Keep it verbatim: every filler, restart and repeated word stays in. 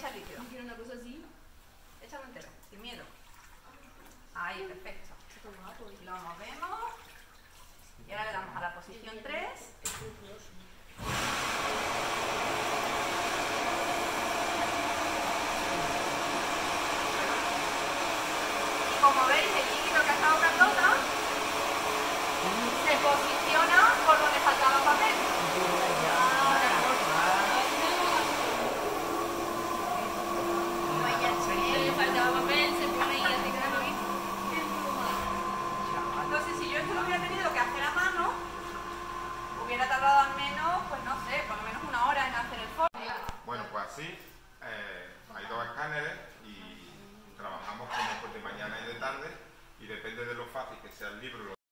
echa el líquido. ¿Quiero una cosa así? Échalo entero, sin miedo. Ahí, perfecto. Lo movemos. Y ahora le damos a la posición tres. Y como veis, el líquido que ha estado Carlota se posiciona por donde faltaba papel. Entonces, si yo esto lo hubiera tenido que hacer a mano, hubiera tardado al menos, pues no sé, por lo menos una hora en hacer el folio. Bueno, pues así eh, hay dos escáneres y trabajamos como pues de mañana y de tarde, y depende de lo fácil que sea el libro.